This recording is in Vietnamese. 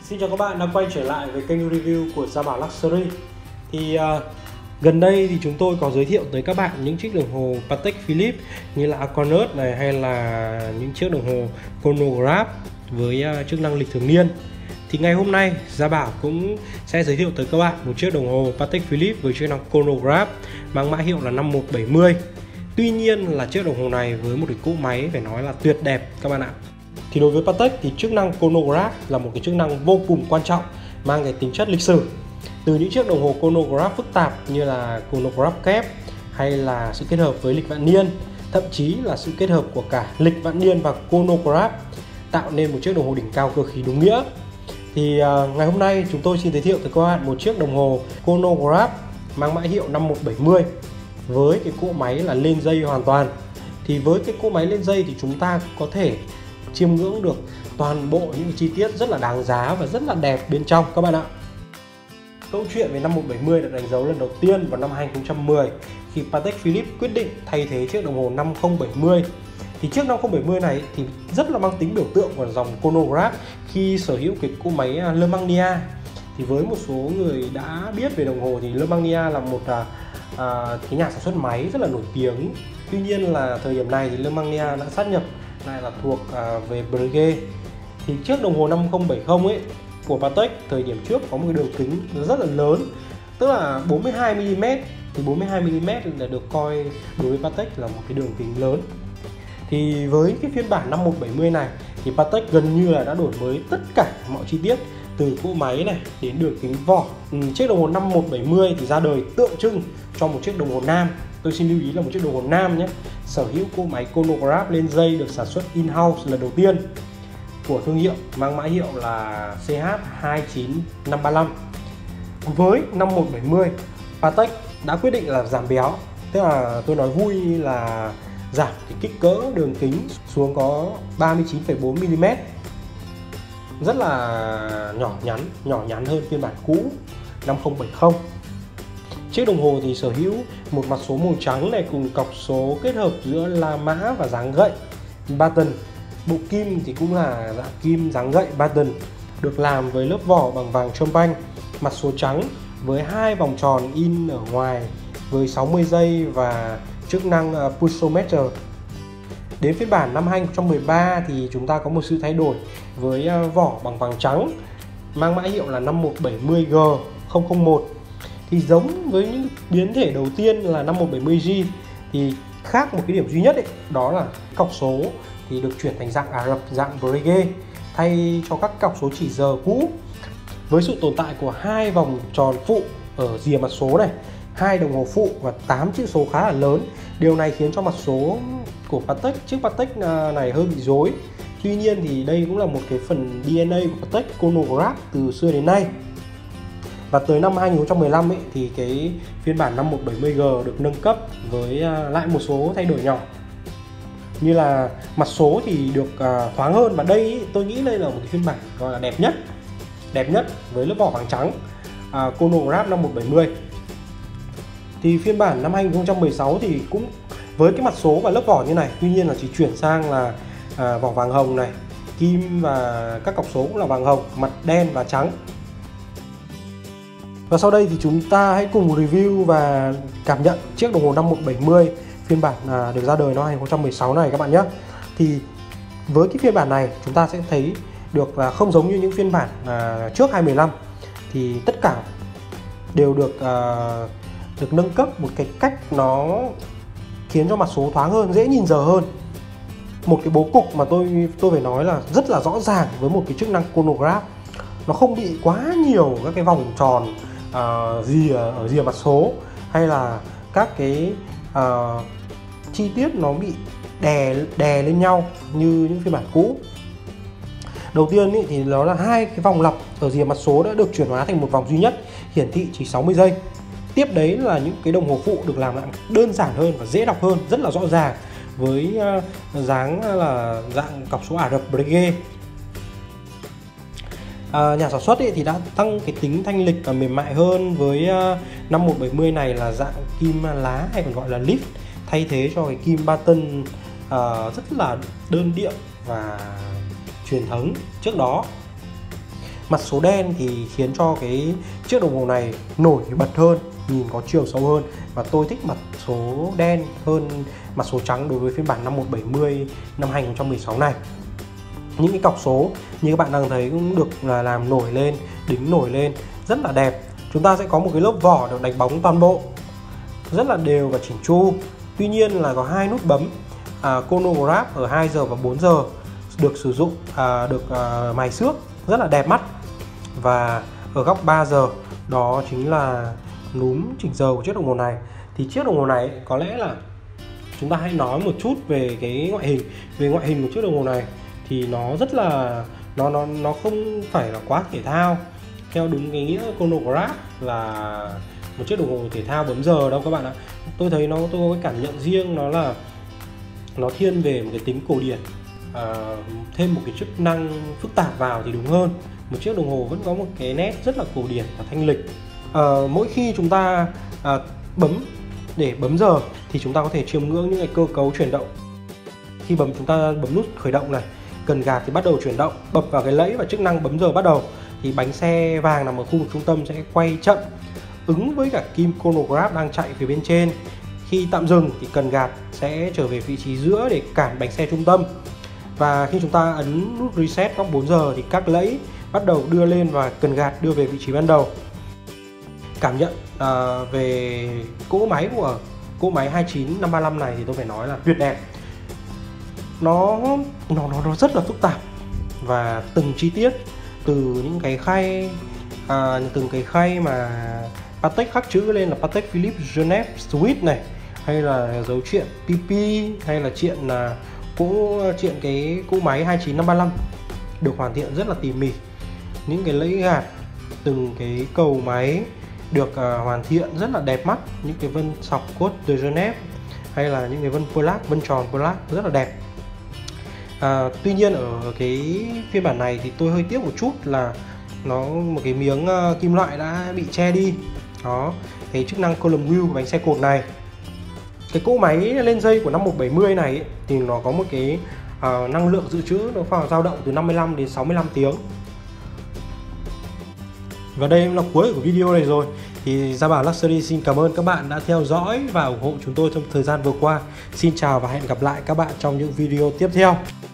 Xin chào các bạn đã quay trở lại với kênh review của Gia Bảo Luxury. Thì gần đây thì chúng tôi có giới thiệu tới các bạn những chiếc đồng hồ Patek Philippe như là Aquanaut này, hay là những chiếc đồng hồ chronograph với chức năng lịch thường niên. Thì ngày hôm nay Gia Bảo cũng sẽ giới thiệu tới các bạn một chiếc đồng hồ Patek Philippe với chức năng chronograph mang mã hiệu là 5170. Tuy nhiên là chiếc đồng hồ này với một cái cỗ máy phải nói là tuyệt đẹp các bạn ạ. Thì đối với Patek thì chức năng chronograph là một cái chức năng vô cùng quan trọng, mang cái tính chất lịch sử. Từ những chiếc đồng hồ chronograph phức tạp như là chronograph kép, hay là sự kết hợp với lịch vạn niên, thậm chí là sự kết hợp của cả lịch vạn niên và chronograph, tạo nên một chiếc đồng hồ đỉnh cao cơ khí đúng nghĩa. Thì ngày hôm nay chúng tôi xin giới thiệu tới các bạn một chiếc đồng hồ chronograph mang mã hiệu 5170 với cái cỗ máy là lên dây hoàn toàn. Thì với cái cỗ máy lên dây thì chúng ta có thể chiêm ngưỡng được toàn bộ những chi tiết rất là đáng giá và rất là đẹp bên trong các bạn ạ. Câu chuyện về 5170 được đánh dấu lần đầu tiên vào năm 2010 khi Patek Philippe quyết định thay thế chiếc đồng hồ 5070. Thì chiếc 5070 này thì rất là mang tính biểu tượng của dòng chronograph khi sở hữu cái cỗ máy Le Magnia. Thì với một số người đã biết về đồng hồ thì Le Magnia là một cái nhà sản xuất máy rất là nổi tiếng. Tuy nhiên là thời điểm này thì Le Magnia đã sát nhập lại là thuộc về Breguet. Thì chiếc đồng hồ 5070 ấy của Patek thời điểm trước có một cái đường kính rất là lớn, tức là 42mm. Thì 42mm là được coi đối với Patek là một cái đường kính lớn. Thì với cái phiên bản 5170 này thì Patek gần như là đã đổi mới tất cả mọi chi tiết, từ cỗ máy này đến đường kính vỏ. Chiếc đồng hồ 5170 thì ra đời tượng trưng cho một chiếc đồng hồ nam. Tôi xin lưu ý là một chiếc đồng hồ nam nhé, sở hữu cỗ máy chronograph lên dây được sản xuất in-house lần đầu tiên của thương hiệu mang mã hiệu là CH29535. Với 5170, Patek đã quyết định là giảm béo, tức là tôi nói vui là giảm cái kích cỡ đường kính xuống có 39,4mm, rất là nhỏ nhắn hơn phiên bản cũ 5070. Chiếc đồng hồ thì sở hữu một mặt số màu trắng này cùng cọc số kết hợp giữa la mã và dáng gậy baton. Bộ kim thì cũng là dạng kim dáng gậy baton, được làm với lớp vỏ bằng vàng champagne, mặt số trắng với hai vòng tròn in ở ngoài với 60 giây và chức năng pulsometer. Đến phiên bản năm 2013 thì chúng ta có một sự thay đổi với vỏ bằng vàng trắng mang mã hiệu là 5170G001. Thì giống với những biến thể đầu tiên là 5170G thì khác một cái điểm duy nhất ấy, đó là cọc số thì được chuyển thành dạng Ả Rập, dạng Breguet thay cho các cọc số chỉ giờ cũ, với sự tồn tại của hai vòng tròn phụ ở rìa mặt số này, hai đồng hồ phụ và 8 chữ số khá là lớn. Điều này khiến cho mặt số của Patek, chiếc Patek này hơi bị rối. Tuy nhiên thì đây cũng là một cái phần DNA của Patek chronograph từ xưa đến nay. Và tới năm 2015 ấy, thì cái phiên bản 5170G được nâng cấp với lại một số thay đổi nhỏ, như là mặt số thì được thoáng hơn. Và đây ý, tôi nghĩ đây là một cái phiên bản gọi là đẹp nhất với lớp vỏ vàng trắng chronograph 5170. Thì phiên bản năm 2016 thì cũng với cái mặt số và lớp vỏ như này, tuy nhiên là chỉ chuyển sang là vỏ vàng hồng này, kim và các cọc số cũng là vàng hồng, mặt đen và trắng. Và sau đây thì chúng ta hãy cùng review và cảm nhận chiếc đồng hồ 5170 phiên bản được ra đời năm 2016 này các bạn nhé. Thì với cái phiên bản này chúng ta sẽ thấy được là không giống như những phiên bản trước 2015, thì tất cả đều được nâng cấp một cái cách nó khiến cho mặt số thoáng hơn, dễ nhìn giờ hơn. Một cái bố cục mà tôi phải nói là rất là rõ ràng với một cái chức năng chronograph. Nó không bị quá nhiều các cái vòng tròn ở rìa mặt số, hay là các cái chi tiết nó bị đè lên nhau như những phiên bản cũ. Đầu tiên ý, thì nó là hai cái vòng lặp ở rìa mặt số đã được chuyển hóa thành một vòng duy nhất, hiển thị chỉ 60 giây. Tiếp đấy là những cái đồng hồ phụ được làm lại đơn giản hơn và dễ đọc hơn, rất là rõ ràng với dáng là dạng cọc số Ả Rập Breguet. Nhà sản xuất thì đã tăng cái tính thanh lịch và mềm mại hơn với 5170 này là dạng kim lá hay còn gọi là leaf, thay thế cho cái kim baton rất là đơn điệu và truyền thống trước đó. Mặt số đen thì khiến cho cái chiếc đồng hồ này nổi bật hơn, nhìn có chiều sâu hơn, và tôi thích mặt số đen hơn mặt số trắng đối với phiên bản 5170 năm 2016 này. Những cái cọc số như các bạn đang thấy cũng được là làm nổi lên, đính nổi lên rất là đẹp. Chúng ta sẽ có một cái lớp vỏ được đánh bóng toàn bộ rất là đều và chỉnh chu. Tuy nhiên là có hai nút bấm chronograph ở 2 giờ và 4 giờ được sử dụng, được mài xước rất là đẹp mắt. Và ở góc 3 giờ đó chính là núm chỉnh giờ của chiếc đồng hồ này. Thì chiếc đồng hồ này có lẽ là chúng ta hãy nói một chút về cái ngoại hình. Về ngoại hình của chiếc đồng hồ này thì nó rất là nó không phải là quá thể thao theo đúng cái nghĩa chronograph là một chiếc đồng hồ thể thao bấm giờ đâu các bạn ạ. Tôi thấy tôi có cái cảm nhận riêng, nó là nó thiên về một cái tính cổ điển, thêm một cái chức năng phức tạp vào thì đúng hơn. Một chiếc đồng hồ vẫn có một cái nét rất là cổ điển và thanh lịch. Mỗi khi chúng ta để bấm giờ thì chúng ta có thể chiêm ngưỡng những cái cơ cấu chuyển động. Khi chúng ta bấm nút khởi động này, cần gạt thì bắt đầu chuyển động, bập vào cái lẫy và chức năng bấm giờ bắt đầu thì bánh xe vàng nằm ở khu vực trung tâm sẽ quay chậm ứng với cả kim chronograph đang chạy phía bên trên. Khi tạm dừng thì cần gạt sẽ trở về vị trí giữa để cản bánh xe trung tâm. Và khi chúng ta ấn nút reset góc 4 giờ thì các lẫy bắt đầu đưa lên và cần gạt đưa về vị trí ban đầu. Cảm nhận về cỗ máy của cỗ máy 29535 này thì tôi phải nói là tuyệt đẹp. Nó rất là phức tạp và từng chi tiết, từ những cái khay mà Patek khắc chữ lên là Patek Philippe Genève Suisse này, hay là dấu chuyện PP, hay là chuyện cái cỗ máy 29535 được hoàn thiện rất là tỉ mỉ. Những cái lẫy gạt, từng cái cầu máy được hoàn thiện rất là đẹp mắt. Những cái vân sọc cốt de Genève hay là những cái vân tròn plaque rất là đẹp. Tuy nhiên ở cái phiên bản này thì tôi hơi tiếc một chút là một cái miếng kim loại đã bị che đi. Đó, cái chức năng column wheel của bánh xe cột này. Cái cỗ máy lên dây của 5170 này thì nó có một cái năng lượng dự trữ nó khoảng dao động từ 55 đến 65 tiếng. Và đây là cuối của video này rồi. Thì Gia Bảo Luxury xin cảm ơn các bạn đã theo dõi và ủng hộ chúng tôi trong thời gian vừa qua. Xin chào và hẹn gặp lại các bạn trong những video tiếp theo.